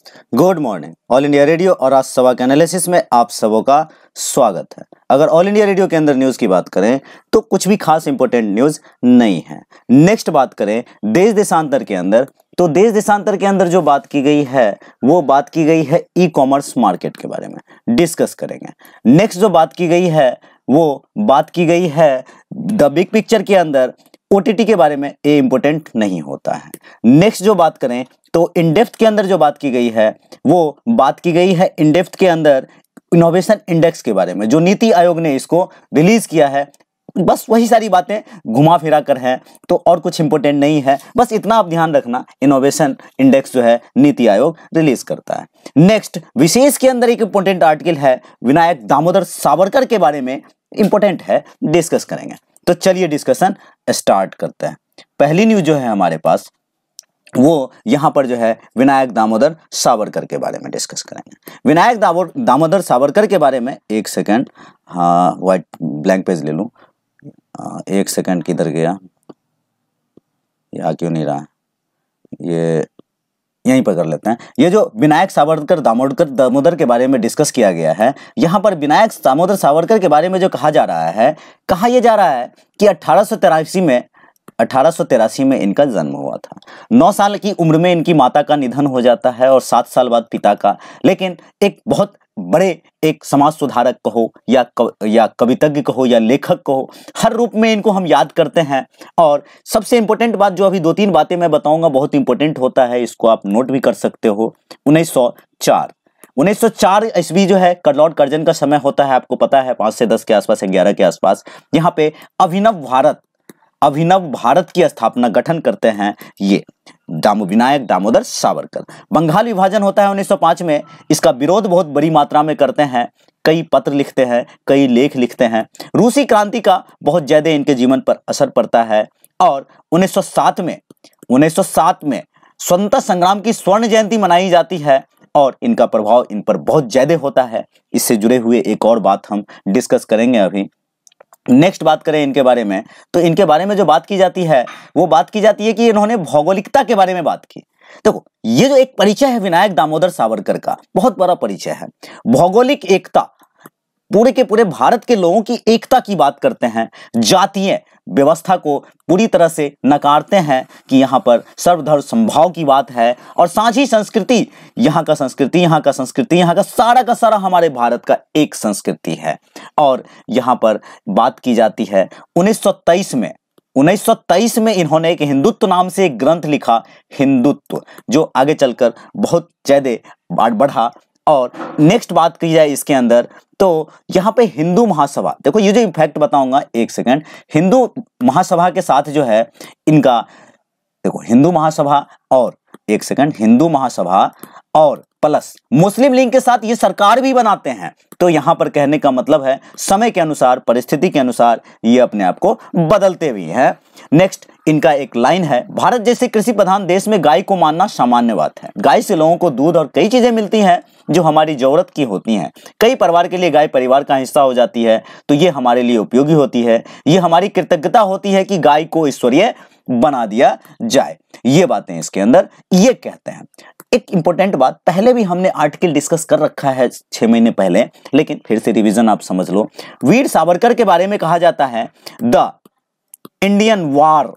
Good morning. All India radio और आज सभा के एनालिसिस में आप सबों का स्वागत है। अगर ऑल इंडिया रेडियो के अंदर न्यूज की बात करें तो कुछ भी खास इंपॉर्टेंट न्यूज नहीं है। नेक्स्ट बात करें देश देशांतर के अंदर, तो देश देशांतर के अंदर जो बात की गई है वो बात की गई है ई कॉमर्स मार्केट के बारे में डिस्कस करेंगे। नेक्स्ट जो बात की गई है वो बात की गई है द बिग पिक्चर के अंदर ओटीटी के बारे में, ये इंपॉर्टेंट नहीं होता है। नेक्स्ट जो बात करें तो इन डेप्थ के अंदर जो बात की गई है वो बात की गई है इन डेप्थ के अंदर इनोवेशन इंडेक्स के बारे में, जो नीति आयोग ने इसको रिलीज किया है। बस वही सारी बातें घुमा फिरा कर है, तो और कुछ इंपॉर्टेंट नहीं है। बस इतना आप ध्यान रखना, इनोवेशन इंडेक्स जो है नीति आयोग रिलीज करता है। नेक्स्ट विशेष के अंदर एक इंपॉर्टेंट आर्टिकल है विनायक दामोदर सावरकर के बारे में, इंपॉर्टेंट है, डिस्कस करेंगे। तो चलिए डिस्कशन स्टार्ट करते हैं। पहली न्यूज जो है हमारे पास वो यहां पर जो है विनायक दामोदर सावरकर के बारे में डिस्कस करेंगे। विनायक दामोदर सावरकर के बारे में, एक सेकंड, हाँ व्हाइट ब्लैंक पेज ले लूं, एक सेकंड किधर गया, यहाँ क्यों नहीं रहा, ये यहीं पर कर लेते हैं। ये जो विनायक सावरकर दामोदर के बारे में डिस्कस किया गया है, यहाँ पर विनायक दामोदर सावरकर के बारे में जो कहा जा रहा है, कहा यह जा रहा है कि 1883 में इनका जन्म हुआ था। 9 साल की उम्र में इनकी माता का निधन हो जाता है और 7 साल बाद पिता का। लेकिन एक बहुत बड़े एक समाज सुधारक कहो या कवितज्ञ कहो या लेखक कहो, हर रूप में इनको हम याद करते हैं। और सबसे इंपॉर्टेंट बात जो अभी 2-3 बातें मैं बताऊंगा बहुत इंपॉर्टेंट होता है, इसको आप नोट भी कर सकते हो। 1904 ईस्वी जो है लॉर्ड कर्जन का समय होता है, आपको पता है 5 से 10 के आसपास, 11 के आसपास। यहाँ पे अभिनव भारत की स्थापना गठन करते हैं ये विनायक दामोदर सावरकर। बंगाल विभाजन होता है 1905 में, इसका विरोध बहुत बड़ी मात्रा में करते हैं, कई पत्र लिखते हैं, कई लेख लिखते हैं। रूसी क्रांति का बहुत ज्यादा इनके जीवन पर असर पड़ता है और 1907 में स्वतंत्रता संग्राम की स्वर्ण जयंती मनाई जाती है और इनका प्रभाव इन पर बहुत ज्यादा होता है। इससे जुड़े हुए एक और बात हम डिस्कस करेंगे अभी। नेक्स्ट बात करें इनके बारे में, तो इनके बारे में जो बात की जाती है वो बात की जाती है कि इन्होंने भौगोलिकता के बारे में बात की। देखो ये जो एक परिचय है विनायक दामोदर सावरकर का, बहुत बड़ा परिचय है। भौगोलिक एकता, पूरे के पूरे भारत के लोगों की एकता की बात करते हैं। जातीय व्यवस्था को पूरी तरह से नकारते हैं कि यहाँ पर सर्वधर्म समभाव की बात है। और साथ ही संस्कृति, यहाँ का सारा का सारा हमारे भारत का एक संस्कृति है। और यहाँ पर बात की जाती है 1923 में इन्होंने एक हिंदुत्व नाम से एक ग्रंथ लिखा, हिंदुत्व, जो आगे चलकर बहुत ज्यादा बढ़ा। और नेक्स्ट बात की जाए इसके अंदर तो यहाँ पे हिंदू महासभा, देखो ये जो इम्फैक्ट बताऊंगा, एक सेकंड, हिंदू महासभा के साथ जो है इनका, देखो हिंदू महासभा और एक सेकंड, हिंदू महासभा और प्लस मुस्लिम लीग के साथ ये सरकार भी बनाते हैं। तो यहां पर कहने का मतलब है समय के अनुसार, परिस्थिति के अनुसार ये अपने आप को बदलते भी हैं। नेक्स्ट इनका एक लाइन है, भारत जैसे कृषि प्रधान देश में गाय को मानना सामान्य बात है। गाय से लोगों को दूध और कई चीजें मिलती हैं जो हमारी जरूरत की होती हैं। कई परिवार के लिए गाय परिवार का हिस्सा हो जाती है, तो ये हमारे लिए उपयोगी होती है। ये हमारी कृतज्ञता होती है कि गाय को ईश्वरीय बना दिया जाए। ये बातें इसके अंदर ये कहते हैं। एक इंपॉर्टेंट बात, पहले भी हमने आर्टिकल डिस्कस कर रखा है 6 महीने पहले, लेकिन फिर से रिवीजन आप समझ लो। वीर सावरकर के बारे में कहा जाता है the Indian war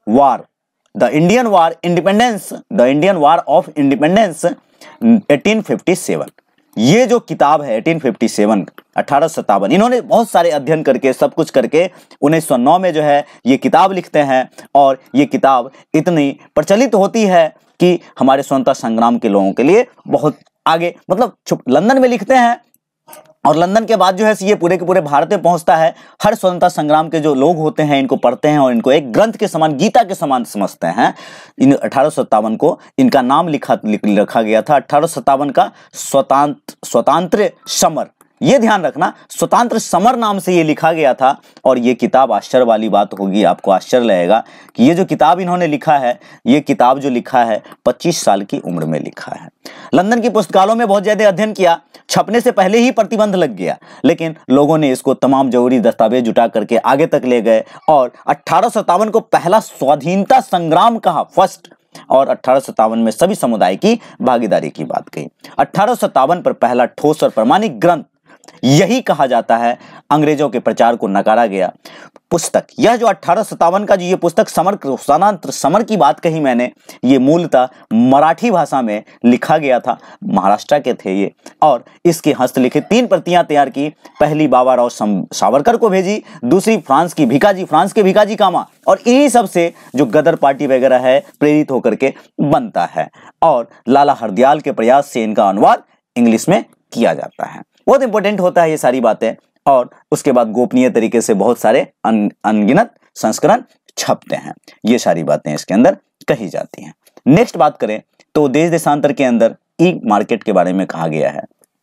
of independence 1857। ये जो किताब है 1857, इन्होंने बहुत सारे अध्ययन करके, सब कुछ करके 1909 में जो है ये किताब लिखते हैं। और ये किताब इतनी प्रचलित होती है कि हमारे स्वतंत्रता संग्राम के लोगों के लिए बहुत आगे, मतलब लंदन में लिखते हैं और लंदन के बाद जो है ये पूरे के पूरे भारत में पहुंचता है। हर स्वतंत्रता संग्राम के जो लोग होते हैं इनको पढ़ते हैं और इनको एक ग्रंथ के समान, गीता के समान समझते हैं। इन 1857 को इनका नाम रखा गया था, 1857 का स्वतंत्र समर, ये ध्यान रखना, स्वतंत्र समर नाम से ये लिखा गया था। और ये किताब, आश्चर्य वाली बात होगी, आपको आश्चर्य लगेगा कि ये जो किताब इन्होंने लिखा है, ये किताब जो लिखा है 25 साल की उम्र में लिखा है। लंदन की पुस्तकालयों में बहुत ज्यादा अध्ययन किया, छपने से पहले ही प्रतिबंध लग गया, लेकिन लोगों ने इसको तमाम जरूरी दस्तावेज जुटा करके आगे तक ले गए और 1857 को पहला स्वाधीनता संग्राम कहा, फर्स्ट और 1857 में सभी समुदाय की भागीदारी की बात कही। 1857 पर पहला ठोस और प्रमाणिक ग्रंथ, यही कहा जाता है, अंग्रेजों के प्रचार को नकारा गया। पुस्तक, यह जो 1857 का जो ये पुस्तक समर स्थानांतर समर की बात कही मैंने, ये मूलतः मराठी भाषा में लिखा गया था, महाराष्ट्र के थे ये, और इसकी हस्तलिखित 3 प्रतियां तैयार की। पहली बाबाराव सावरकर को भेजी, दूसरी फ्रांस के भिकाजी कामा, और इन्हीं सब से जो गदर पार्टी वगैरह है प्रेरित होकर के बनता है, और लाला हरदयाल के प्रयास से इनका अनुवाद इंग्लिश में किया जाता है। बहुत इंपॉर्टेंट होता है ये सारी बातें, और उसके बाद गोपनीय तरीके से बहुत सारे अनगिनत संस्करण छपते हैं। ये सारी बातें इसके अंदर कही जाती हैं। नेक्स्ट बात करें तो देश देशांतर के अंदर ई मार्केट के बारे में कहा गया है।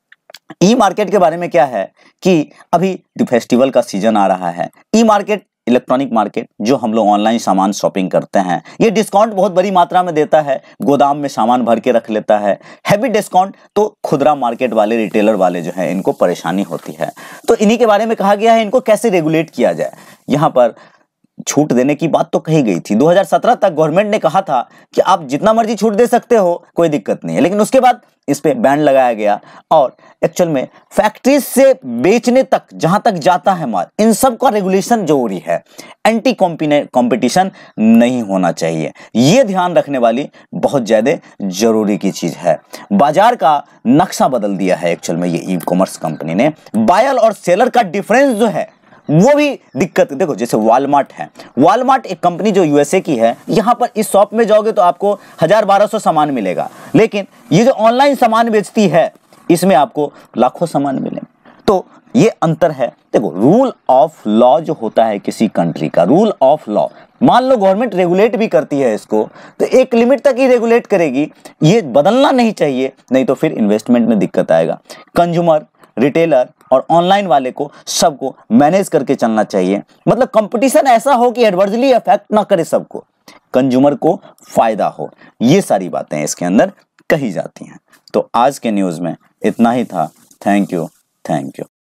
ई मार्केट के बारे में क्या है कि अभी फेस्टिवल का सीजन आ रहा है। ई मार्केट, इलेक्ट्रॉनिक मार्केट, जो हम लोग ऑनलाइन सामान शॉपिंग करते हैं, ये डिस्काउंट बहुत बड़ी मात्रा में देता है, गोदाम में सामान भर के रख लेता है। हैवी डिस्काउंट तो खुदरा मार्केट वाले, रिटेलर वाले जो है, इनको परेशानी होती है। तो इन्हीं के बारे में कहा गया है, इनको कैसे रेगुलेट किया जाए। यहाँ पर छूट देने की बात तो कही गई थी। 2017 तक गवर्नमेंट ने कहा था कि आप जितना मर्जी छूट दे सकते हो, कोई दिक्कत नहीं है, लेकिन उसके बाद इस पे बैन लगाया गया। और एक्चुअल में फैक्ट्रीज से बेचने तक, जहां तक जाता है माल, इन सब का रेगुलेशन जरूरी है। एंटी कंपटीशन नहीं होना चाहिए, ये ध्यान रखने वाली बहुत ज्यादा जरूरी की चीज है। बाजार का नक्शा बदल दिया है एक्चुअल में ये ई कॉमर्स कंपनी ने। बायर और सेलर का डिफरेंस जो है वो भी दिक्कत, देखो जैसे वॉलमार्ट है, वॉलमार्ट एक कंपनी जो यूएसए की है, यहां पर इस शॉप में जाओगे तो आपको 1000-1200 सामान मिलेगा, लेकिन ये जो ऑनलाइन सामान बेचती है इसमें आपको लाखों सामान मिलेंगे। तो ये अंतर है। देखो, रूल ऑफ लॉ जो होता है किसी कंट्री का, रूल ऑफ लॉ, मान लो गवर्नमेंट रेगुलेट भी करती है इसको, तो एक लिमिट तक ही रेगुलेट करेगी, ये बदलना नहीं चाहिए, नहीं तो फिर इन्वेस्टमेंट में दिक्कत आएगा। कंज्यूमर, रिटेलर और ऑनलाइन वाले को, सबको मैनेज करके चलना चाहिए। मतलब कंपटीशन ऐसा हो कि एडवर्सली अफेक्ट ना करे सबको, कंज्यूमर को फायदा हो। ये सारी बातें इसके अंदर कही जाती हैं। तो आज के न्यूज़ में इतना ही था। Thank you.